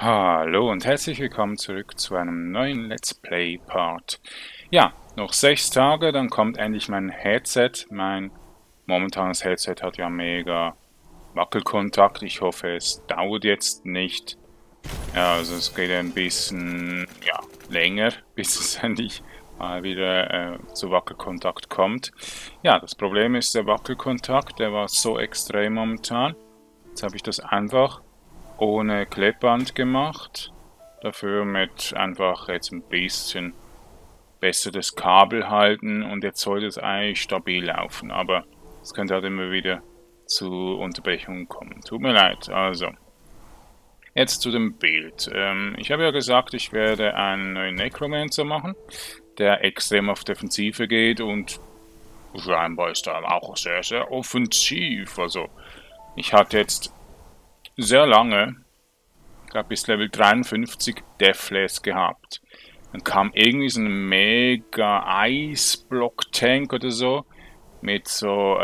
Hallo und herzlich willkommen zurück zu einem neuen Let's Play Part. Ja, noch 6 Tage, dann kommt endlich mein Headset. Mein momentanes Headset hat ja mega Wackelkontakt. Ich hoffe, es dauert jetzt nicht. Ja, also es geht ein bisschen länger, bis es endlich mal wieder zu Wackelkontakt kommt. Ja, das Problem ist der Wackelkontakt, der war so extrem momentan. Jetzt habe ich das einfach ohne Klebband gemacht, dafür mit einfach jetzt ein bisschen besser das Kabel halten und jetzt sollte es eigentlich stabil laufen, aber es könnte halt immer wieder zu Unterbrechungen kommen. Tut mir leid, also jetzt zu dem Bild. Ich habe ja gesagt, ich werde einen neuen Necromancer machen, der extrem auf Defensive geht und scheinbar ist er auch sehr, sehr offensiv. Also ich hatte jetzt sehr lange, ich glaube bis Level 53, Deathless gehabt. Dann kam irgendwie so ein mega Eisblock-Tank oder so, mit so,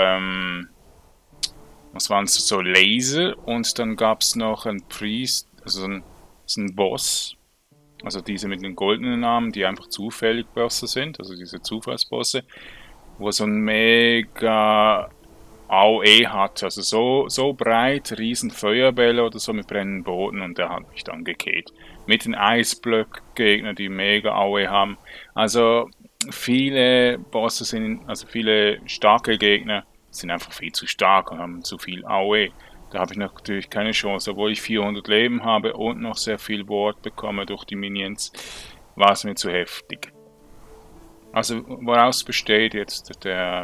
was waren es, so Laser, und dann gab es noch einen Priest, also so ein Boss, also diese mit den goldenen Namen, die einfach zufällig Bosse sind, also diese Zufallsbosse, wo so ein mega AOE hat, also so breit, riesen Feuerbälle oder so mit brennenden Booten, und der hat mich dann gekillt. Mit den Eisblöck-Gegnern, die mega AOE haben. Also viele Bosse sind, also viele starke Gegner sind einfach viel zu stark und haben zu viel AOE. Da habe ich natürlich keine Chance, obwohl ich 400 Leben habe und noch sehr viel Ward bekomme durch die Minions, war es mir zu heftig. Also woraus besteht jetzt der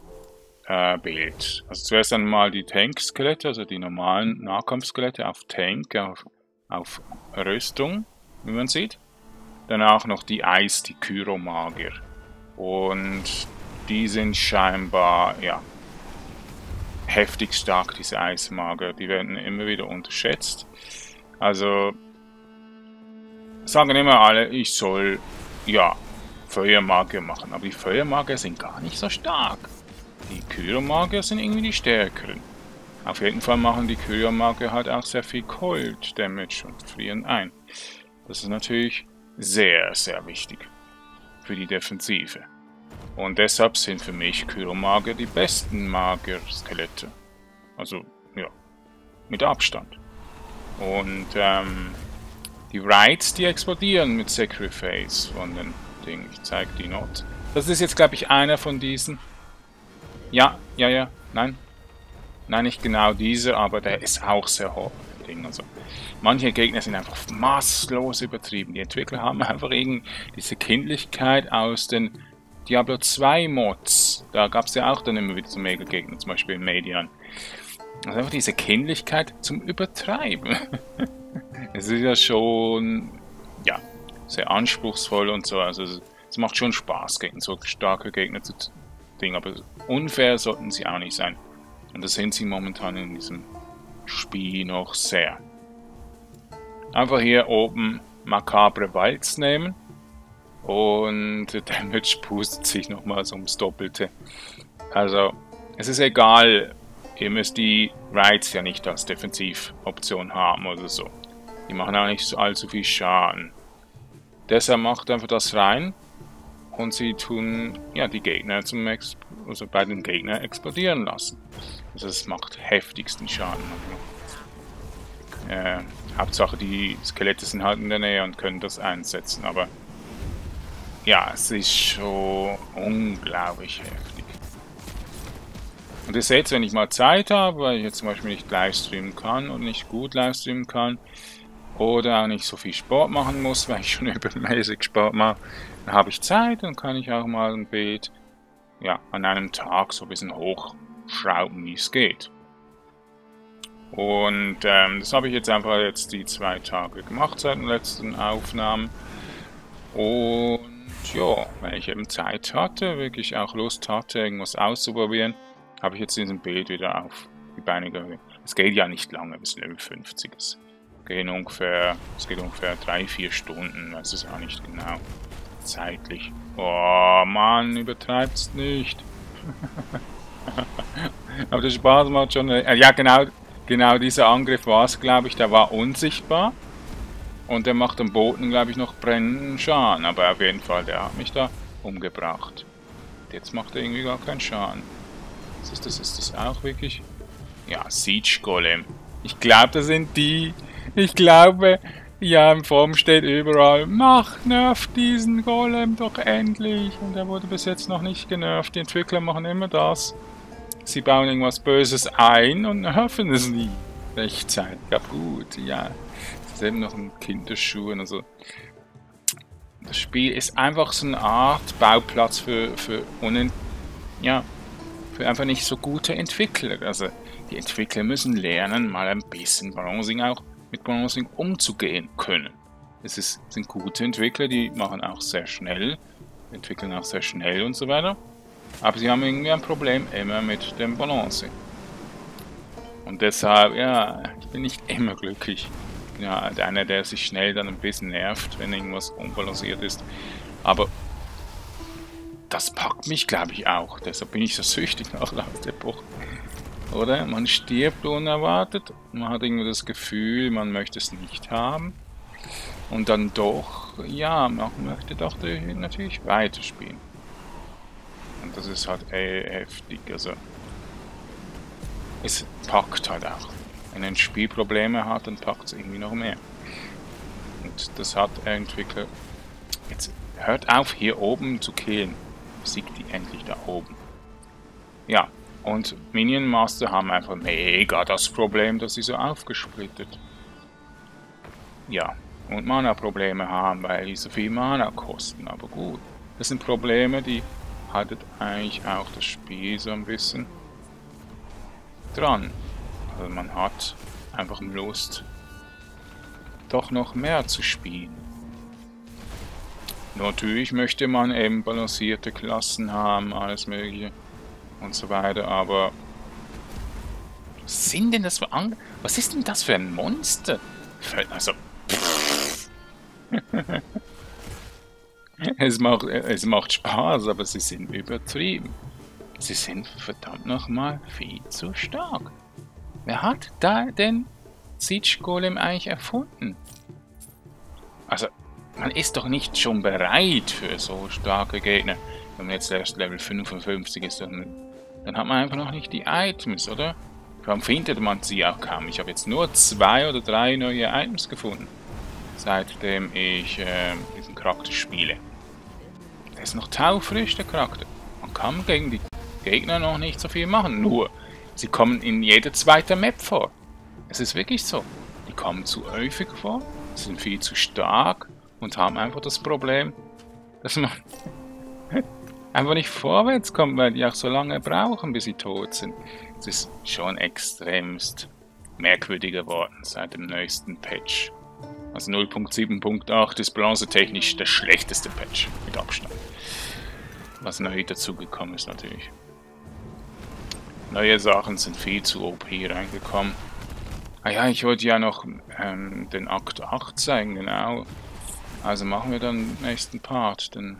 Bild. Also zuerst einmal die Tank-Skelette, also die normalen Nahkampfskelette auf Tank, auf Rüstung, wie man sieht. Danach noch die die Kyromagier. Und die sind scheinbar, ja, heftig stark, diese Eismagier. Die werden immer wieder unterschätzt. Also sagen immer alle, ich soll, ja, Feuermagier machen. Aber die Feuermagier sind gar nicht so stark. Die Kyromagier sind irgendwie die stärkeren. Auf jeden Fall machen die Kyromagier halt auch sehr viel Cold Damage und frieren ein. Das ist natürlich sehr, sehr wichtig für die Defensive. Und deshalb sind für mich Kyromagier die besten Magier-Skelette. Also, ja, mit Abstand. Und die Rights, die explodieren mit Sacrifice von den Dingen. Ich zeige die noch. Das ist jetzt, glaube ich, einer von diesen. Ja, nein. Nein, nicht genau dieser, aber der ist auch sehr hoch. Also, manche Gegner sind einfach maßlos übertrieben. Die Entwickler haben einfach irgendwie diese Kindlichkeit aus den Diablo 2 Mods. Da gab es ja auch dann immer wieder so Mega-Gegner, zum Beispiel in Median. Also einfach diese Kindlichkeit zum Übertreiben. Es ist ja schon, ja, sehr anspruchsvoll und so. Also es macht schon Spaß, gegen so starke Gegner zu Ding, aber unfair sollten sie auch nicht sein. Und das sind sie momentan in diesem Spiel noch sehr. Einfach hier oben makabre Walz nehmen und der Damage boostet sich nochmals ums Doppelte. Also es ist egal, ihr müsst die Rights ja nicht als Defensivoption haben oder so. Die machen auch nicht allzu viel Schaden. Deshalb macht einfach das rein. Und sie tun ja die Gegner also bei den Gegnern explodieren lassen. Also es macht heftigsten Schaden. Hauptsache die Skelette sind halt in der Nähe und können das einsetzen. Aber ja, es ist schon unglaublich heftig. Und ihr seht, wenn ich mal Zeit habe, weil ich jetzt zum Beispiel nicht livestreamen kann und nicht gut livestreamen kann, oder auch nicht so viel Sport machen muss, weil ich schon übermäßig Sport mache, dann habe ich Zeit und kann ich auch mal ein Bild, ja, an einem Tag so ein bisschen hochschrauben, wie es geht. Und das habe ich jetzt einfach die 2 Tage gemacht seit den letzten Aufnahmen. Und ja, wenn ich eben Zeit hatte, wirklich auch Lust hatte, irgendwas auszuprobieren, habe ich jetzt diesen Bild wieder auf die Beine geholt. Es geht ja nicht lange bis Level 50. Es geht ungefähr 3-4 Stunden, weiß es auch nicht genau. Zeitlich. Oh Mann, übertreibt's nicht. Aber der Spaß macht schon. Ja, genau dieser Angriff war es, glaube ich. Der war unsichtbar. Und der macht am Boden, glaube ich, noch brennenden Schaden. Aber auf jeden Fall, der hat mich da umgebracht. Jetzt macht er irgendwie gar keinen Schaden. Was ist das? Ist das auch wirklich? Ja, Siege Golem. Ich glaube, das sind die. Ich glaube, ja, im Form steht überall, nervt diesen Golem doch endlich. Und er wurde bis jetzt noch nicht genervt. Die Entwickler machen immer das. Sie bauen irgendwas Böses ein und nerven es nie rechtzeitig. Ja gut, ja. Das ist eben noch in Kinderschuhen. Also das Spiel ist einfach so eine Art Bauplatz für einfach nicht so gute Entwickler. Also die Entwickler müssen lernen, mal ein bisschen mit Balancing umzugehen können. Sind gute Entwickler, die machen auch sehr schnell, entwickeln auch sehr schnell und so weiter. Aber sie haben irgendwie ein Problem immer mit dem Balancing. Und deshalb, ja, ich bin nicht immer glücklich. Ja, einer, der sich schnell dann ein bisschen nervt, wenn irgendwas unbalanciert ist. Aber das packt mich, glaube ich, auch. Deshalb bin ich so süchtig nach Last Epoch. Oder? Man stirbt unerwartet. Man hat irgendwie das Gefühl, man möchte es nicht haben. Und dann doch, ja, man möchte doch natürlich weiterspielen. Und das ist halt heftig. Also, es packt halt auch. Wenn ein Spiel Probleme hat, dann packt es irgendwie noch mehr. Und das hat der Entwickler. Jetzt hört auf, hier oben zu killen. Besiegt die endlich da oben. Ja, und Minion Master haben einfach mega das Problem, dass sie so aufgesplittet. Ja, und Mana-Probleme haben, weil die so viel Mana kosten. Aber gut, das sind Probleme, die haltet eigentlich auch das Spiel so ein bisschen dran. Also man hat einfach Lust, doch noch mehr zu spielen. Natürlich möchte man eben balancierte Klassen haben, alles mögliche und so weiter, aber was sind denn das für was ist denn das für ein Monster? Also es macht Spaß, aber sie sind übertrieben. Sie sind verdammt nochmal viel zu stark. Wer hat da den Siege Golem eigentlich erfunden? Also, man ist doch nicht schon bereit für so starke Gegner. Wenn man jetzt erst Level 55 ist, dann hat man einfach noch nicht die Items, oder? Warum findet man sie auch kaum? Ich habe jetzt nur 2 oder 3 neue Items gefunden, seitdem ich diesen Charakter spiele. Der ist noch taufrisch, der Charakter. Man kann gegen die Gegner noch nicht so viel machen, nur sie kommen in jeder zweiten Map vor. Es ist wirklich so. Die kommen zu häufig vor, sind viel zu stark und haben einfach das Problem, dass man einfach nicht vorwärts kommt, weil die auch so lange brauchen, bis sie tot sind. Es ist schon extremst merkwürdig geworden seit dem neuesten Patch. Also 0.7.8 ist balancetechnisch der schlechteste Patch, mit Abstand. Was neu dazugekommen ist natürlich. Neue Sachen sind viel zu OP reingekommen. Ah ja, ich wollte ja noch den Akt 8 zeigen, genau. Also machen wir dann den nächsten Part, den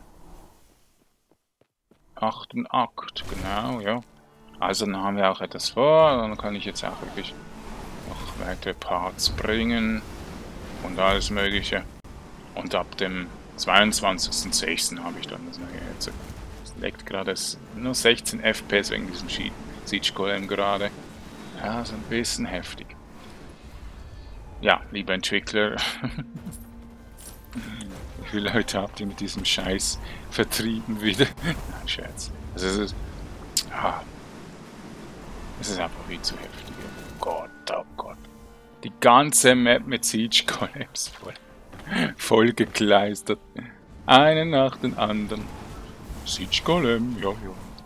8. Akt, genau, ja. Also dann haben wir auch etwas vor, dann kann ich jetzt auch wirklich noch weitere Parts bringen und alles mögliche. Und ab dem 22.06. habe ich dann das neue Headset. Es leckt gerade nur 16 FPS wegen diesem Siege Golem gerade. Ja, so ein bisschen heftig. Ja, liebe Entwickler, wie viele Leute habt ihr mit diesem Scheiß vertrieben wieder? Nein, Scherz. Also es ist einfach viel zu heftig. Oh Gott. Die ganze Map mit Siege Golems voll gekleistert. Einen nach den anderen. Siege Golem, ja.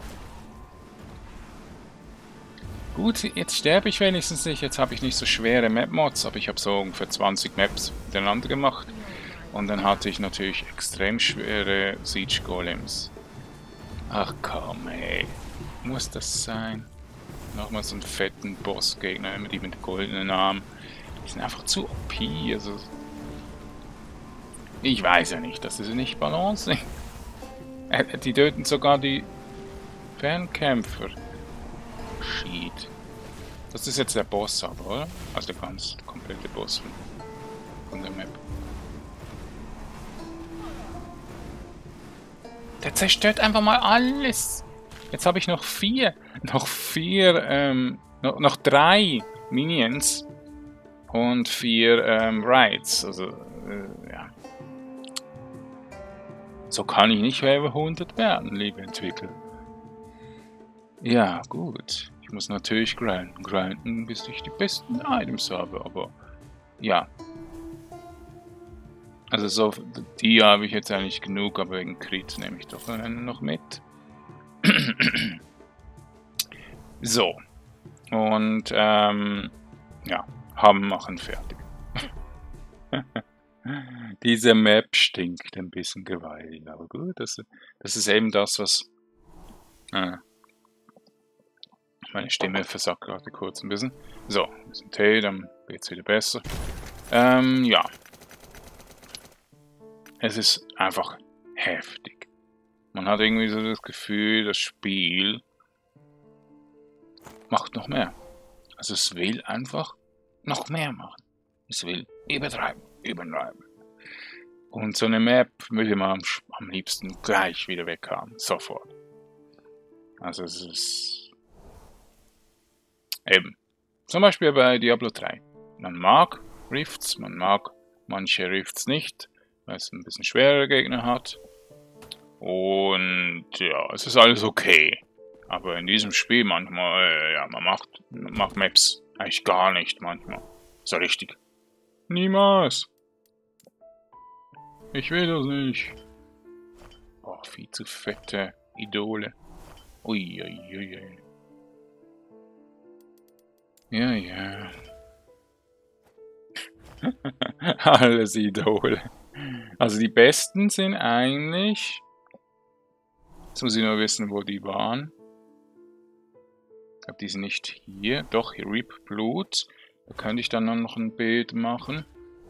Gut, jetzt sterbe ich wenigstens nicht. Jetzt habe ich nicht so schwere Map-Mods, aber ich habe so ungefähr 20 Maps miteinander gemacht. Und dann hatte ich natürlich extrem schwere Siege Golems. Ach komm, ey. Muss das sein? Nochmal so einen fetten Bossgegner, immer die mit goldenen Armen. Die sind einfach zu OP, also... Ich weiß ja nicht, das ist nicht Balance. Die töten sogar die Fernkämpfer. Shit. Das ist jetzt der Boss aber, oder? Also der komplette Boss. von der Map. Der zerstört einfach mal alles. Jetzt habe ich noch vier. Noch drei Minions. Und 4 Rides. Also, ja. So kann ich nicht Level 100 werden, liebe Entwickler. Ja, gut. Ich muss natürlich grinden, bis ich die besten Items habe, aber ja. Also so, die habe ich jetzt eigentlich genug, aber wegen Crit nehme ich doch noch mit. So. Und, ja. Machen fertig. Diese Map stinkt ein bisschen gewaltig, aber gut, das ist eben das, was... meine Stimme versagt gerade kurz ein bisschen. So, ein bisschen Tee, dann geht's wieder besser. Ja. Es ist einfach heftig. Man hat irgendwie so das Gefühl, das Spiel macht noch mehr. Also es will einfach noch mehr machen. Es will übertreiben. Und so eine Map will man am liebsten gleich wieder weg haben. Sofort. Also es ist... Eben. Zum Beispiel bei Diablo 3. Man mag Rifts, man mag manche Rifts nicht, weil es ein bisschen schwerere Gegner hat. Und ja, es ist alles okay. Aber in diesem Spiel manchmal, ja, man macht Maps eigentlich gar nicht manchmal. So richtig. Niemals. Ich will das nicht. Boah, viel zu fette Idole. Uiuiui. Ja. Alles Idole. Also die besten sind eigentlich... Jetzt muss ich nur wissen, wo die waren. Ich glaube, die sind nicht hier. Doch, hier Rip Blut. Da könnte ich dann noch ein Bild machen.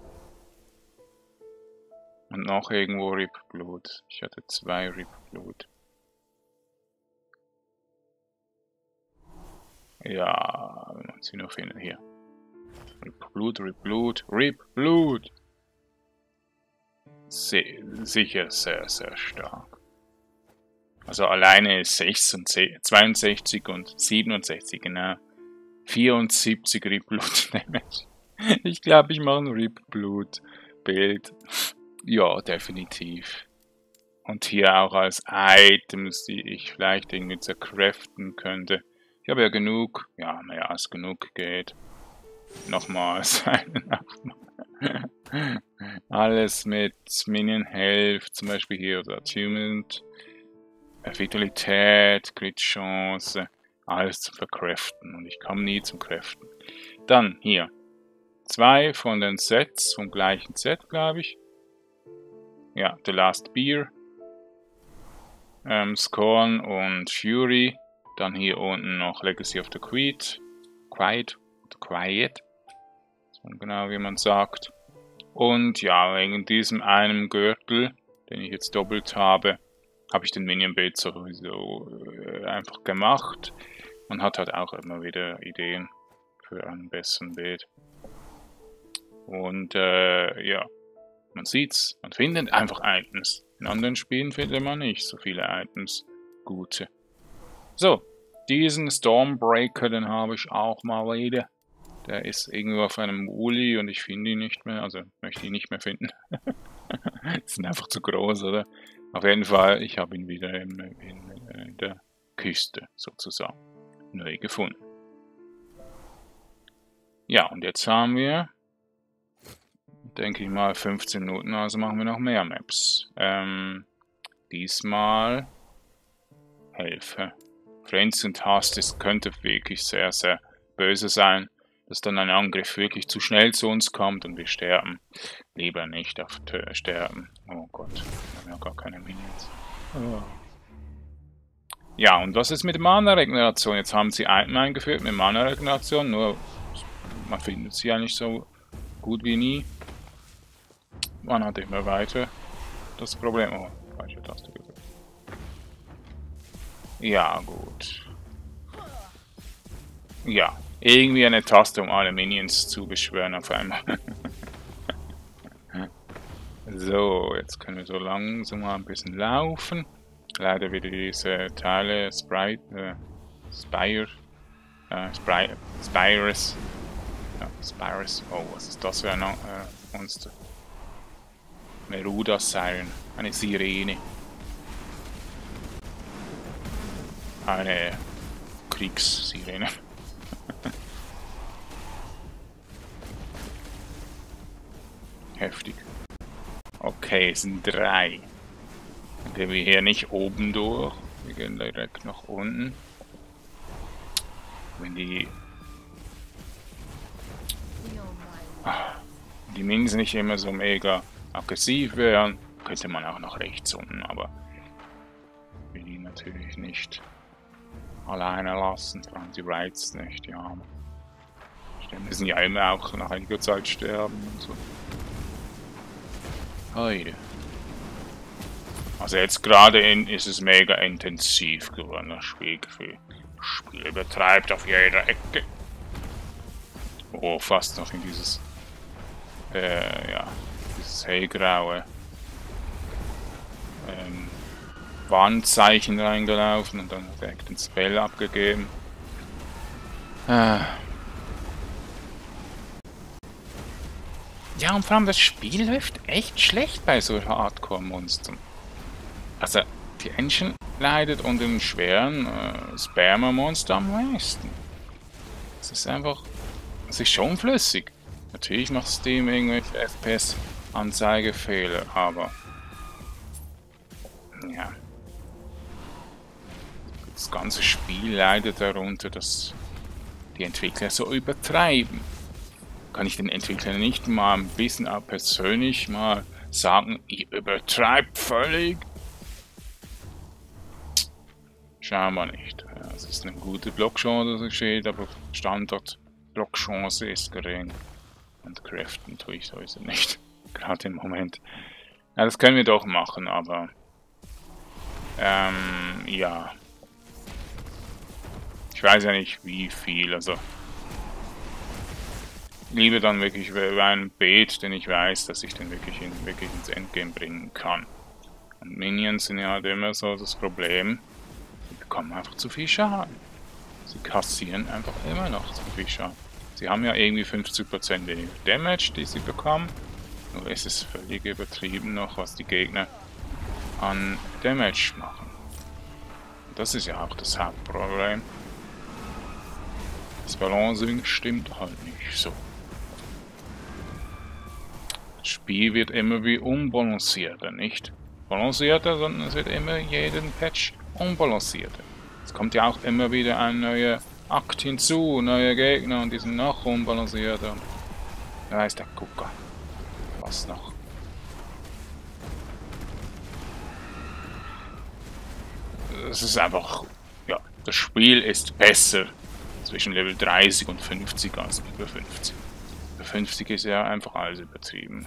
Und noch irgendwo Rip Blut. Ich hatte 2 Rip Blut. Ja, wenn man sie noch finden. Hier. Rip Blut. Sicher sehr, sehr stark. Also alleine 62 und 67, genau. 74 Rip Blut Damage. Ich glaube, ich mache ein Rip Blut Bild. Ja, definitiv. Und hier auch als Items, die ich vielleicht irgendwie zerkräften könnte. Ich habe ja genug, ja, mehr als genug geht. Nochmals einen Aufmachen. Alles mit Minion Health, zum Beispiel hier oder Attunement, Vitalität, Crit Chance, alles zum Verkräften. Und ich komme nie zum Kräften. Dann hier 2 von den Sets, vom gleichen Set, glaube ich. Ja, The Last Beer, Scorn und Fury. Dann hier unten noch Legacy of the Quiet. So genau wie man sagt. Und ja, wegen diesem einen Gürtel, den ich jetzt doppelt habe, habe ich den Minion Build sowieso einfach gemacht. Man hat halt auch immer wieder Ideen für einen besseren Bild. Und ja, man sieht's, man findet einfach Items. In anderen Spielen findet man nicht so viele Items. Gute. So, diesen Stormbreaker, den habe ich auch mal wieder. Der ist irgendwo auf einem Uli und ich finde ihn nicht mehr, also möchte ihn nicht mehr finden. Die sind einfach zu groß, oder? Auf jeden Fall, ich habe ihn wieder in der Küste sozusagen neu gefunden. Ja, und jetzt haben wir, denke ich mal, 15 Minuten, also machen wir noch mehr Maps. Diesmal Hilfe. Friends und Hass, das könnte wirklich sehr, sehr böse sein, dass dann ein Angriff wirklich zu schnell zu uns kommt und wir sterben. Lieber nicht auf sterben. Oh Gott, wir haben ja gar keine Minions. Oh. Ja, und was ist mit Mana-Regeneration? Jetzt haben sie Item eingeführt mit Mana-Regeneration, nur man findet sie ja nicht so gut wie nie. Man hat immer weiter das Problem. Oh, falsche Taste gedrückt. Ja, gut. Ja, irgendwie eine Taste, um alle Minions zu beschwören auf einmal. So, jetzt können wir so langsam mal ein bisschen laufen. Leider wieder diese Teile, Spyrus. Ja, Spyrus. Oh, was ist das für ein Monster? Neruda Siren. Eine Sirene. Eine Kriegssirene. Heftig. Okay, es sind 3. Dann gehen wir hier nicht oben durch. Wir gehen direkt nach unten. Wenn die Minen nicht immer so mega aggressiv wären, könnte man auch nach rechts unten, aber will die natürlich nicht alleine lassen, vor allem die Rights nicht, ja. Die müssen ja immer auch nach einiger Zeit sterben und so. Heide. Also jetzt gerade ist es mega intensiv geworden, das Spielgefühl. Das Spiel übertreibt auf jeder Ecke. Oh, fast noch in dieses, ja, dieses hellgraue Warnzeichen reingelaufen und dann direkt den Spell abgegeben. Ja, und vor allem das Spiel läuft echt schlecht bei so Hardcore-Monstern. Also, die Engine leidet unter dem schweren Spammer-Monster am meisten. Es ist einfach, es ist schon flüssig. Natürlich macht Steam irgendwelche FPS-Anzeigefehler, aber ja. Das ganze Spiel leidet darunter, dass die Entwickler so übertreiben. Kann ich den Entwicklern nicht mal ein bisschen auch persönlich mal sagen, ihr übertreibt völlig? Schauen wir nicht. Ja, es ist eine gute Blockchance, das steht, aber Standard-Blockchance ist gering. Und craften tue ich sowieso nicht. Gerade im Moment. Ja, das können wir doch machen, aber ja. Ich weiß ja nicht wie viel, also lieber dann wirklich über einen Beet, den ich weiß, dass ich den wirklich ins Endgame bringen kann. Und Minions sind ja halt immer so das Problem. Sie bekommen einfach zu viel Schaden. Sie kassieren einfach immer noch zu viel Schaden. Sie haben ja irgendwie 50% weniger Damage, die sie bekommen. Nur ist es völlig übertrieben noch, was die Gegner an Damage machen. Und das ist ja auch das Hauptproblem. Das Balancing stimmt halt nicht so. Das Spiel wird immer wie unbalancierter, nicht balancierter, sondern es wird immer jeden Patch unbalancierter. Es kommt ja auch immer wieder ein neuer Akt hinzu, neue Gegner und die sind noch unbalancierter. Da ist der Gucker. Was noch? Es ist einfach, ja, das Spiel ist besser zwischen Level 30 und 50 als über 50. Über 50 ist ja einfach alles übertrieben.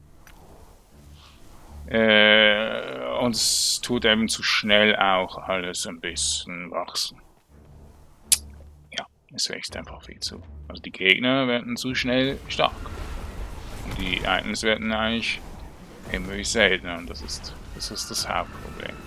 Und es tut eben zu schnell auch alles ein bisschen wachsen. Ja, es wächst einfach viel zu. Also die Gegner werden zu schnell stark. Und die Items werden eigentlich immer wie seltener und das ist das Hauptproblem.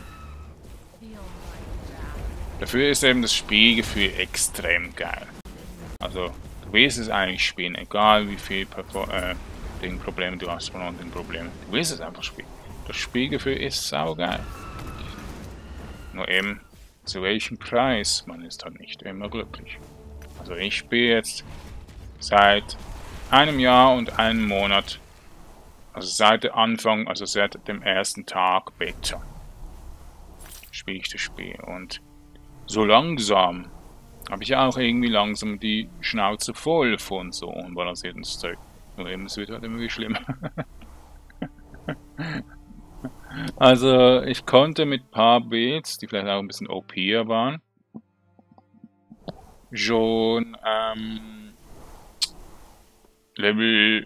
Dafür ist eben das Spielgefühl extrem geil. Also, du willst es eigentlich spielen, egal wie viel Probleme du hast von den Problemen. Du willst es einfach spielen. Das Spielgefühl ist saugeil. Nur eben, zu welchem Preis? Man ist halt nicht immer glücklich. Also ich spiele jetzt seit einem Jahr und einem Monat, also seit dem Anfang, also seit dem ersten Tag Beta, spiele ich das Spiel. Und so langsam habe ich auch irgendwie langsam die Schnauze voll von so unbalancierten Zeug. Nur eben, es wird halt immer schlimmer. Also, ich konnte mit ein paar Beats, die vielleicht auch ein bisschen OP'er waren, schon Level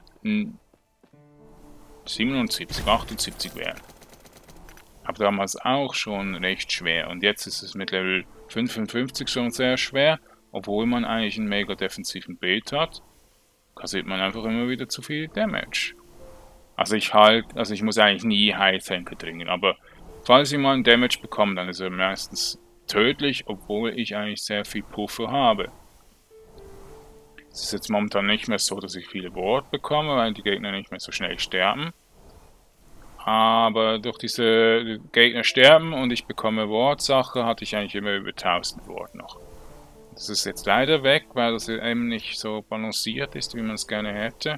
77, 78 werden. Aber damals auch schon recht schwer. Und jetzt ist es mit Level 55 schon sehr schwer, obwohl man eigentlich einen mega defensiven Beat hat, kassiert man einfach immer wieder zu viel Damage. Also ich muss eigentlich nie Heiltränke trinken, aber falls ich mal einen Damage bekomme, dann ist er meistens tödlich, obwohl ich eigentlich sehr viel Puffer habe. Es ist jetzt momentan nicht mehr so, dass ich viele Ward bekomme, weil die Gegner nicht mehr so schnell sterben. Aber durch diese Gegner sterben und ich bekomme Ward-Sache, hatte ich eigentlich immer über 1000 Ward noch. Das ist jetzt leider weg, weil das eben nicht so balanciert ist, wie man es gerne hätte.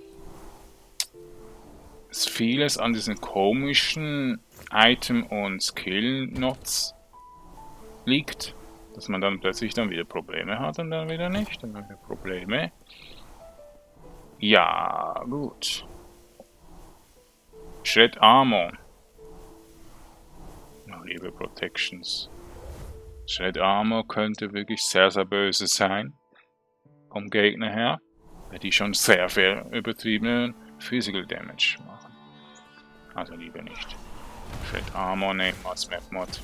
Es ist vieles an diesen komischen Item- und Skill-Nots liegt, dass man dann plötzlich dann wieder Probleme hat und dann wieder nicht. Dann haben wir Probleme. Ja, gut. Shred Armor. Oh, liebe Protections. Shred Armor könnte wirklich sehr, sehr böse sein. Vom Gegner her. Weil die schon sehr viel übertriebenen Physical Damage machen. Also lieber nicht. Shred Armor nehmen als Map Mod.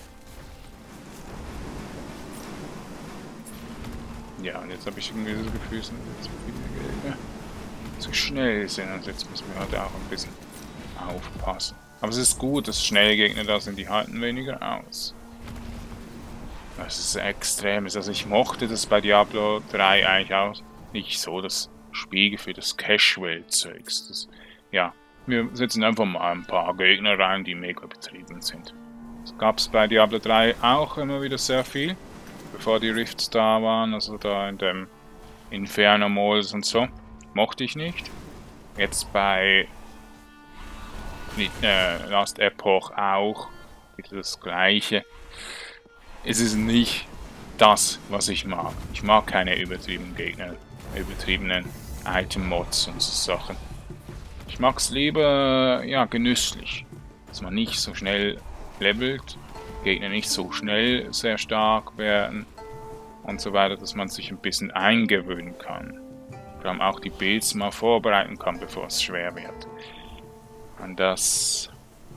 Ja, und jetzt habe ich irgendwie das Gefühl, dass jetzt zu viele Gegner zu schnell sind. Und jetzt müssen wir halt auch ein bisschen aufpassen. Aber es ist gut, dass schnelle Gegner da sind, die halten weniger aus. Das ist extrem. Also ich mochte das bei Diablo 3 eigentlich auch nicht so, das Spiel für das Casual-Zeugs. Ja, wir setzen einfach mal ein paar Gegner rein, die mega betrieben sind. Das gab es bei Diablo 3 auch immer wieder sehr viel, bevor die Rifts da waren, also da in dem Inferno-Modus und so. Mochte ich nicht. Jetzt bei Last Epoch auch wieder das gleiche. Es ist nicht das, was ich mag. Ich mag keine übertriebenen Gegner, übertriebenen Item-Mods und so Sachen. Ich mag es lieber, ja, genüsslich. Dass man nicht so schnell levelt, Gegner nicht so schnell sehr stark werden und so weiter, dass man sich ein bisschen eingewöhnen kann. Vor allem auch die Builds mal vorbereiten kann, bevor es schwer wird. Und das,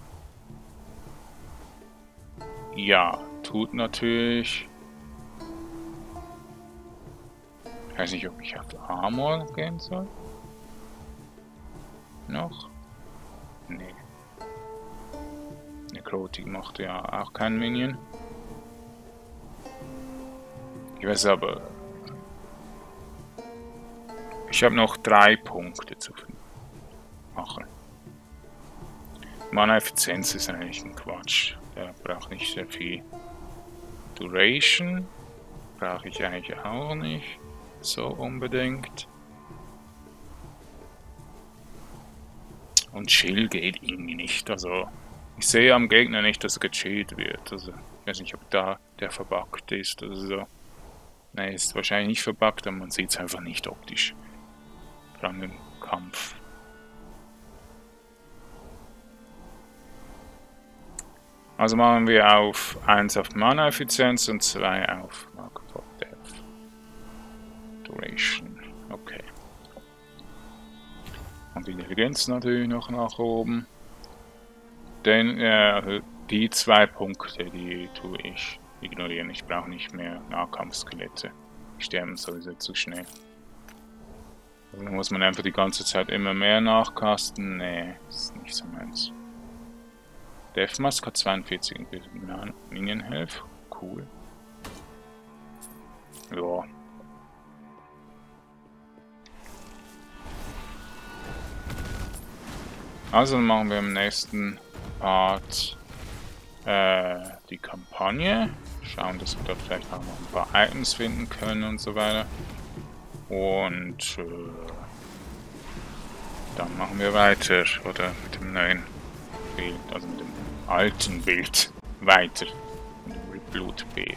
ja, tut natürlich. Ich weiß nicht, ob ich auf Armor gehen soll. Noch? Nee. Nekrotik macht ja auch keinen Minion. Ich weiß aber. Ich habe noch 3 Punkte zu machen. Mana-Effizienz ist eigentlich ein Quatsch. Der braucht nicht sehr viel. Duration brauche ich eigentlich auch nicht so unbedingt. Und Chill geht irgendwie nicht. Also ich sehe am Gegner nicht, dass er gechillt wird. Also ich weiß nicht, ob da der verbuggt ist oder so. Ne, ist wahrscheinlich nicht verbuggt, aber man sieht es einfach nicht optisch. Vor allem im Kampf. Also machen wir auf 1 auf Mana-Effizienz und 2 auf Mark of Death. Duration. Okay. Und Intelligenz natürlich noch nach oben. Denn die 2 Punkte, die tue ich ignorieren. Ich brauche nicht mehr Nahkampfskelette. Die sterben sowieso zu schnell. Also muss man einfach die ganze Zeit immer mehr nachcasten. Nee, ist nicht so meins. Deathmask hat 42 Minion Health. Cool. Ja. Also dann machen wir im nächsten Part die Kampagne. Schauen, dass wir dort vielleicht auch noch ein paar Items finden können und so weiter. Und dann machen wir weiter. Oder mit dem neuen Bild, also mit dem alten Bild weiter. Mit dem Reblute-Bild.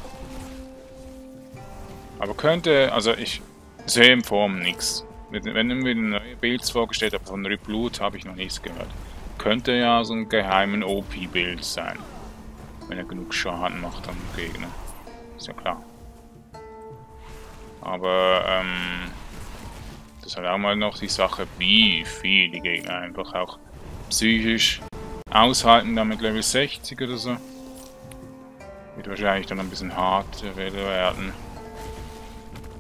Aber könnte, also ich sehe in Form nichts. Wenn mir neue Builds vorgestellt habe von Reblute, habe ich noch nichts gehört. Könnte ja so ein geheimen OP-Bild sein. Wenn er genug Schaden macht am Gegner. Ist ja klar. Aber das ist halt auch mal noch die Sache, wie viel die Gegner einfach auch psychisch aushalten, damit Level 60 oder so. Wird wahrscheinlich dann ein bisschen hart werden.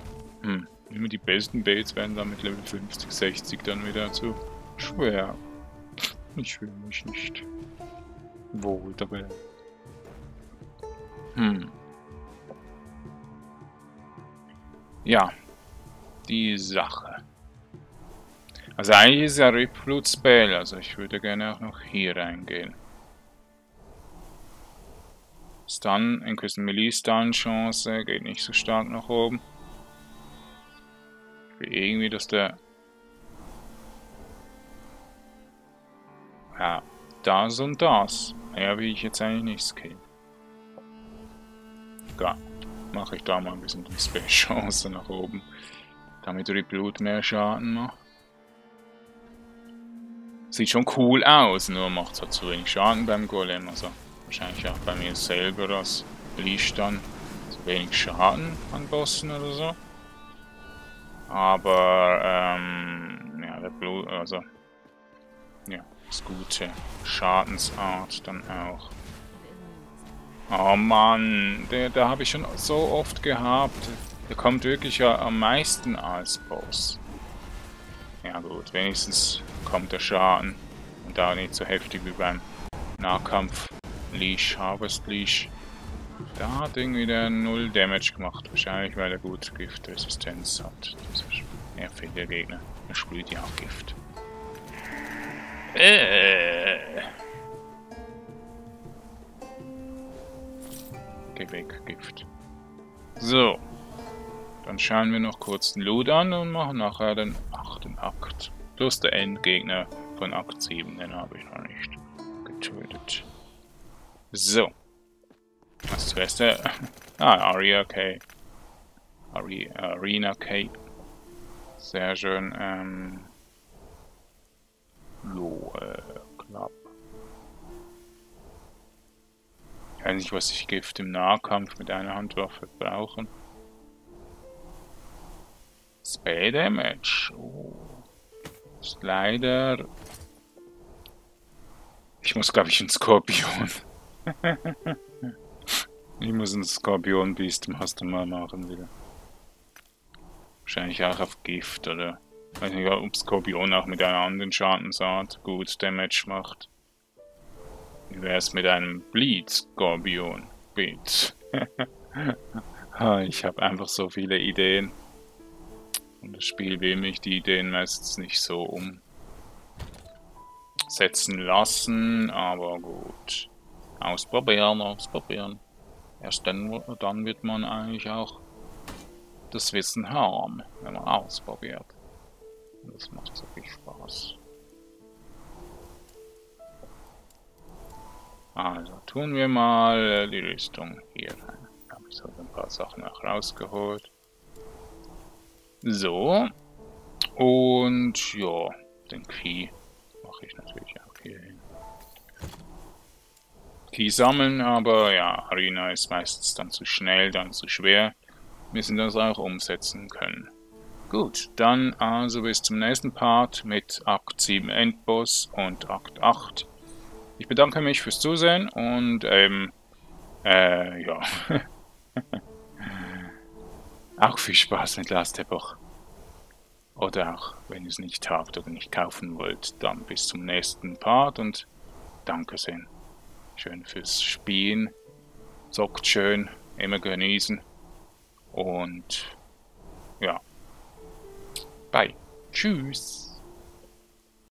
Immer die besten Builds werden dann mit Level 50, 60 dann wieder zu schwer. Ich fühle mich nicht wohl dabei. Ja, die Sache. Also eigentlich ist ja Ripblut Spell, also ich würde gerne auch noch hier reingehen. Stun, increase Melee Stun Chance, geht nicht so stark nach oben. Ich will irgendwie, dass der... Ja, das und das. Mehr will ich jetzt eigentlich nicht skillen. Egal. Mache ich da mal ein bisschen die Spell Chance nach oben. Damit Ripblut mehr Schaden macht. Sieht schon cool aus, nur macht es halt zu wenig Schaden beim Golem. Also wahrscheinlich auch bei mir selber, das liegt dann zu wenig Schaden an Bossen oder so. Aber, ja, der Blut, also, ja, das gute Schadensart dann auch. Oh Mann, da habe ich schon so oft gehabt. Der kommt wirklich ja am meisten als Boss. Ja gut, wenigstens kommt der Schaden. Und da nicht so heftig wie beim Nahkampf Leash, Harvest Leash. Da hat irgendwie der 0 Damage gemacht. Wahrscheinlich weil er gut Giftresistenz hat. Das ist nerviger Gegner. Er sprüht ja auch Gift. Geh weg, Gift. So. Dann schauen wir noch kurz den Loot an und machen nachher den 8. Akt. Plus der Endgegner von Akt 7, den habe ich noch nicht getötet. So. Was zuerst der... Aria K. Arena K. Sehr schön. Club. Ich weiß nicht, was ich Gift im Nahkampf mit einer Handwaffe brauchen. Spell Damage. Oh. Ist leider... Ich muss, glaube ich, einen Skorpion. Ich muss einen Skorpion-Beast Master mal machen wieder. Wahrscheinlich auch auf Gift, oder... Ich weiß nicht, ob Skorpion auch mit einer anderen Schadensart gut Damage macht. Wie wäre es mit einem Bleed-Skorpion? Beat. Ich habe einfach so viele Ideen. Und das Spiel will mich die Ideen meistens nicht so umsetzen lassen, aber gut. Ausprobieren, ausprobieren. Erst dann wird man eigentlich auch das Wissen haben, wenn man ausprobiert. Und das macht so viel Spaß. Also tun wir mal die Rüstung hier rein. Da habe ich so ein paar Sachen auch rausgeholt. So. Und ja, den Key mache ich natürlich auch hier hin. Key sammeln, aber ja, Arena ist meistens dann zu schnell, dann zu schwer. Wir müssen das auch umsetzen können. Gut, dann also bis zum nächsten Part mit Akt 7 Endboss und Akt 8. Ich bedanke mich fürs Zusehen und ja. Auch viel Spaß mit Last Epoch. Oder auch, wenn ihr es nicht habt oder nicht kaufen wollt, dann bis zum nächsten Part und danke sehr. Schön fürs Spielen. Zockt schön, immer genießen. Und ja. Bye. Tschüss.